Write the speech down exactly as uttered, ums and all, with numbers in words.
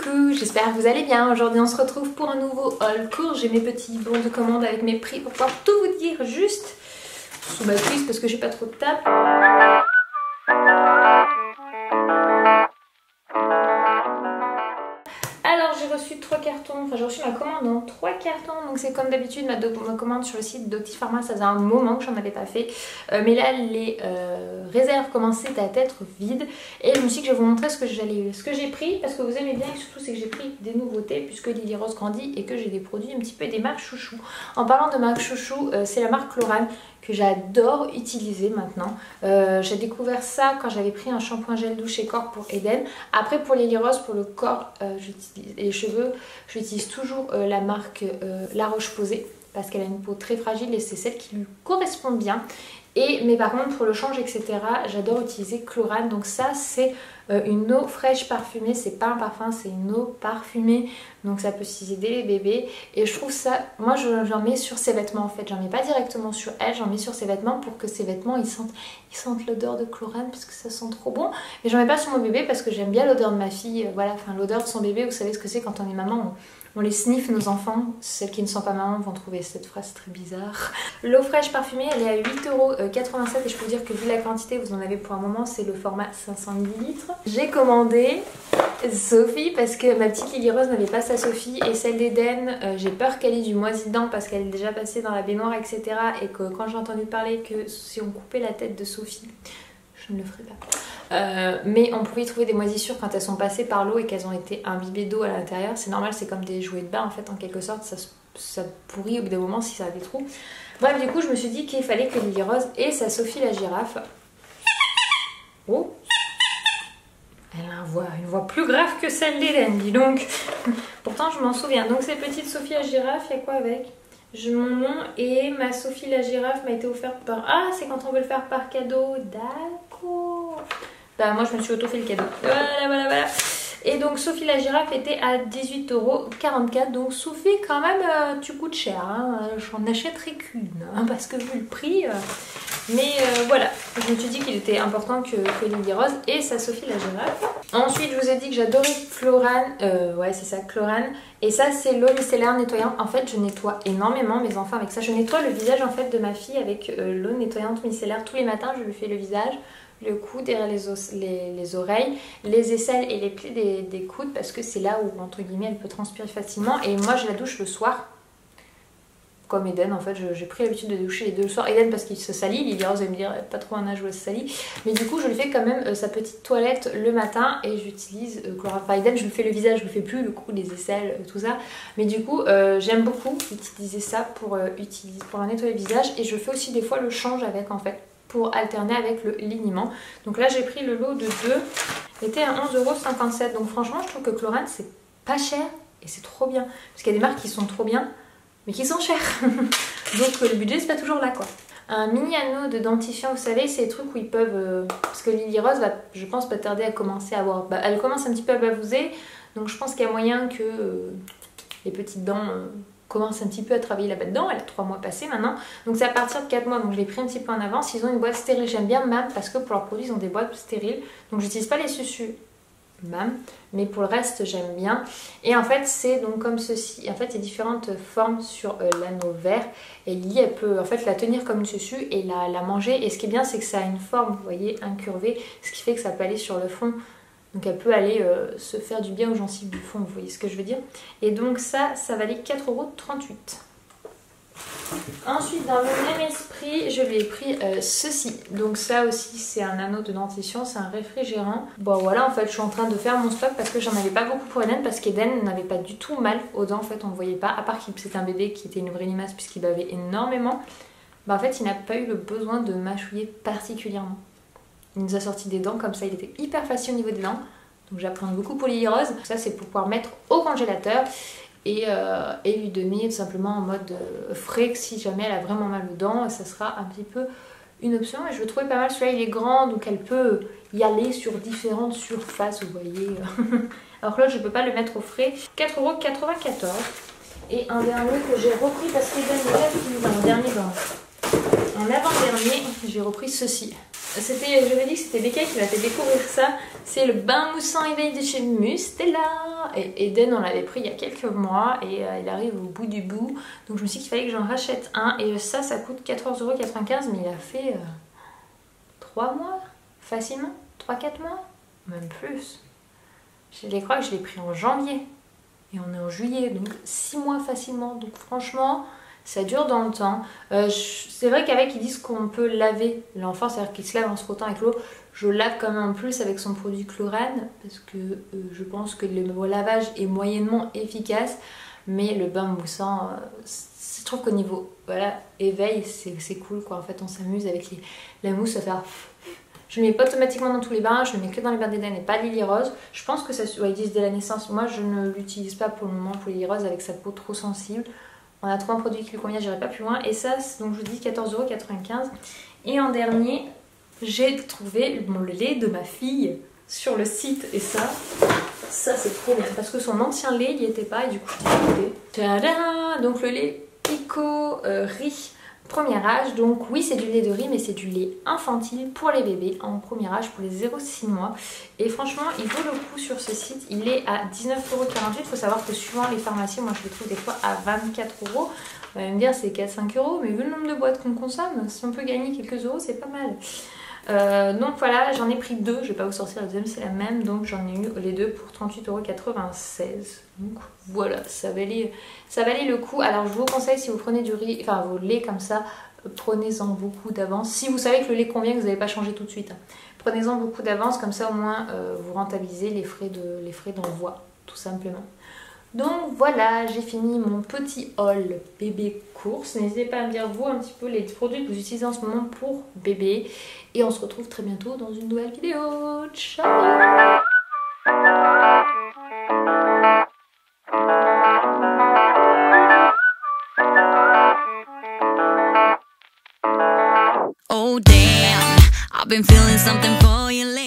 Coucou, j'espère que vous allez bien. Aujourd'hui on se retrouve pour un nouveau haul court. J'ai mes petits bons de commande avec mes prix pour pouvoir tout vous dire juste sous ma cuisse parce que j'ai pas trop de table. Alors j'ai reçu trois cartons, enfin j'ai reçu ma commande en trois cartons, donc c'est comme d'habitude ma, ma commande sur le site d'Opti-Pharma, ça faisait un moment que j'en avais pas fait, euh, mais là les euh, réserves commençaient à être vides et je me suis dit que je vais vous montrer ce que j'allais, ce que j'ai pris parce que vous aimez bien et surtout c'est que j'ai pris des nouveautés puisque Lily Rose grandit et que j'ai des produits un petit peu des marques chouchou. En parlant de marque chouchou, euh, c'est la marque Chlorane que j'adore utiliser maintenant. Euh, j'ai découvert ça quand j'avais pris un shampoing gel douche et corps pour Eden. Après pour Lily Rose, pour le corps euh, et les cheveux, j'utilise toujours euh, la marque euh, La Roche-Posay parce qu'elle a une peau très fragile et c'est celle qui lui correspond bien. Et, mais par contre pour le change et cetera, j'adore utiliser Chlorane. Donc ça c'est euh, une eau fraîche parfumée, c'est pas un parfum, c'est une eau parfumée. Donc ça peut utiliser dès les bébés. Et je trouve ça, moi j'en mets sur ses vêtements en fait. J'en mets pas directement sur elle, j'en mets sur ses vêtements pour que ses vêtements ils sentent, ils sentent l'odeur de Chlorane parce que ça sent trop bon. Mais j'en mets pas sur mon bébé parce que j'aime bien l'odeur de ma fille. Voilà, enfin l'odeur de son bébé, vous savez ce que c'est quand on est maman. On, On les sniffe nos enfants, celles qui ne sont pas mamans vont trouver cette phrase très bizarre. L'eau fraîche parfumée elle est à huit euros quatre-vingt-sept et je peux vous dire que vu la quantité vous en avez pour un moment, c'est le format cinq cents millilitres. J'ai commandé Sophie parce que ma petite Lily Rose n'avait pas sa Sophie et celle d'Eden, euh, j'ai peur qu'elle ait du moisi dedans parce qu'elle est déjà passée dans la baignoire et cetera. Et que quand j'ai entendu parler que si on coupait la tête de Sophie, je ne le ferai pas. Euh, mais on pouvait y trouver des moisissures quand elles sont passées par l'eau et qu'elles ont été imbibées d'eau à l'intérieur. C'est normal, c'est comme des jouets de bain en fait, en quelque sorte, ça, ça pourrit au bout d'un moment si ça a des trous. Bref, du coup, je me suis dit qu'il fallait que Lily Rose ait sa Sophie la girafe. Oh, elle a une voix, une voix plus grave que celle d'Hélène, dis donc. Pourtant, je m'en souviens. Donc, cette petite Sophie la girafe, il y a quoi avec? Je mon nom et ma Sophie la girafe m'a été offerte par... Ah, c'est quand on veut le faire par cadeau. D'accord. Bah moi je me suis auto fait le cadeau. Voilà, voilà, voilà. Et donc Sophie la girafe était à dix-huit euros quarante-quatre. Donc Sophie quand même euh, tu coûtes cher. Hein. J'en achèterai qu'une. Hein, parce que vu le prix... Euh... Mais euh, voilà, je me suis dit qu'il était important que, que Lily Rose et sa Sophie la girafe. Ensuite, je vous ai dit que j'adorais Chlorane. Euh, ouais, c'est ça, Chlorane. Et ça, c'est l'eau micellaire nettoyante. En fait, je nettoie énormément mes enfants avec ça. Je nettoie le visage en fait de ma fille avec euh, l'eau nettoyante micellaire. Tous les matins, je lui fais le visage, le cou, derrière les, os, les, les oreilles, les aisselles et les plis des, des coudes parce que c'est là où, entre guillemets, elle peut transpirer facilement. Et moi, je la douche le soir. Comme Eden, en fait, j'ai pris l'habitude de doucher les deux le soir. Eden parce qu'il se salit, Lily Rose va me dire pas trop un âge où elle se salit. Mais du coup, je lui fais quand même euh, sa petite toilette le matin et j'utilise euh, Chlorane. Enfin, Eden, je lui fais le visage, je lui fais plus le cou, les aisselles, euh, tout ça. Mais du coup, euh, j'aime beaucoup utiliser ça pour, euh, utiliser, pour nettoyer le visage. Et je fais aussi des fois le change avec, en fait, pour alterner avec le liniment. Donc là, j'ai pris le lot de deux. Il était à onze euros cinquante-sept. Donc franchement, je trouve que Chlorane, c'est pas cher et c'est trop bien. Parce qu'il y a des marques qui sont trop bien, mais qui sont chers. Donc le budget c'est pas toujours là quoi. Un mini anneau de dentifiant, vous savez, c'est des trucs où ils peuvent... Euh, parce que Lily Rose va, je pense, pas tarder à commencer à avoir... Bah, elle commence un petit peu à bavouser, donc je pense qu'il y a moyen que euh, les petites dents euh, commencent un petit peu à travailler là-bas dedans. Elle a trois mois passés maintenant, donc c'est à partir de quatre mois, donc je l'ai pris un petit peu en avance. Ils ont une boîte stérile, j'aime bien M A M parce que pour leurs produits ils ont des boîtes stériles, donc j'utilise pas les suçus M A M, mais pour le reste j'aime bien. Et en fait c'est donc comme ceci, en fait il y a différentes formes sur euh, l'anneau vert et Lily elle peut en fait la tenir comme une suçu et la, la manger, et ce qui est bien c'est que ça a une forme, vous voyez, incurvée, ce qui fait que ça peut aller sur le fond, donc elle peut aller euh, se faire du bien aux gencives du fond, vous voyez ce que je veux dire. Et donc ça, ça valait quatre euros trente-huit. Ensuite, dans le même esprit, je lui ai pris euh, ceci. Donc ça aussi, c'est un anneau de dentition, c'est un réfrigérant. Bon voilà, en fait, je suis en train de faire mon stock parce que j'en avais pas beaucoup pour Eden, parce qu'Eden n'avait pas du tout mal aux dents, en fait, on ne voyait pas, à part qu'il c'était un bébé qui était une vraie limace puisqu'il bavait énormément. Bah en fait, il n'a pas eu le besoin de mâchouiller particulièrement. Il nous a sorti des dents comme ça, il était hyper facile au niveau des dents. Donc j'apprends beaucoup pour Lily Rose. Ça, c'est pour pouvoir mettre au congélateur. Et, euh, et lui donner tout simplement en mode euh, frais, que si jamais elle a vraiment mal aux dents, ça sera un petit peu une option. Et je le trouvais pas mal, celui-là il est grand, donc elle peut y aller sur différentes surfaces, vous voyez. Alors que là je peux pas le mettre au frais. quatre euros quatre-vingt-quatorze. Et un dernier que j'ai repris parce qu'il donne déjà fini. Un dernier dans... En avant-dernier, j'ai repris ceci. c'était, je l'ai dit que c'était Becca qui m'a fait découvrir ça. C'est le bain moussant éveil de chez Mustela. Et Eden, on l'avait pris il y a quelques mois et euh, il arrive au bout du bout. Donc je me suis dit qu'il fallait que j'en rachète un. Et ça, ça coûte quatorze euros quatre-vingt-quinze, mais il a fait euh, trois mois facilement, trois quatre mois, même plus. Je les crois que je l'ai pris en janvier et on est en juillet, donc six mois facilement. Donc franchement, ça dure dans le temps. Euh, c'est vrai qu'avec ils disent qu'on peut laver l'enfant, c'est-à-dire qu'il se lave en se frottant avec l'eau. Je lave quand même en plus avec son produit Chlorane parce que euh, je pense que le lavage est moyennement efficace, mais le bain moussant, euh, je trouve qu'au niveau voilà, éveil, c'est cool quoi. En fait, on s'amuse avec les, la mousse à faire. Je ne le mets pas automatiquement dans tous les bains, je le mets que dans les bains d'Eden et pas Lily Rose. Je pense que ça, ouais, ils disent dès la naissance. Moi, je ne l'utilise pas pour le moment pour Lily Rose avec sa peau trop sensible. On a trouvé un produit qui lui convient, j'irai pas plus loin. Et ça, donc je vous dis quatorze euros quatre-vingt-quinze. Et en dernier, j'ai trouvé mon lait de ma fille sur le site. Et ça, ça c'est trop bien. Parce que son ancien lait, il n'y était pas. Et du coup, je l'ai goûté. Tadam! Donc le lait Pico euh, riz. Premier âge, donc oui c'est du lait de riz mais c'est du lait infantile pour les bébés en premier âge pour les zéro six mois et franchement il vaut le coup sur ce site, il est à dix-neuf euros quarante-huit. Il faut savoir que suivant les pharmacies, moi je le trouve des fois à vingt-quatre euros. On va me dire c'est quatre à cinq euros, mais vu le nombre de boîtes qu'on consomme, si on peut gagner quelques euros c'est pas mal. Euh, donc voilà, j'en ai pris deux, je vais pas vous sortir la deuxième, c'est la même, donc j'en ai eu les deux pour trente-huit euros quatre-vingt-seize. Donc voilà, ça valait, ça valait le coup. Alors je vous conseille, si vous prenez du riz, enfin vos laits comme ça, prenez-en beaucoup d'avance. Si vous savez que le lait convient, que vous n'allez pas changer tout de suite, hein. Prenez-en beaucoup d'avance, comme ça au moins euh, vous rentabilisez les frais de, les frais d'envoi, tout simplement. Donc voilà, j'ai fini mon petit haul bébé course. N'hésitez pas à me dire vous un petit peu les produits que vous utilisez en ce moment pour bébé. Et on se retrouve très bientôt dans une nouvelle vidéo. Ciao! Oh damn, I've been feeling something for you lately.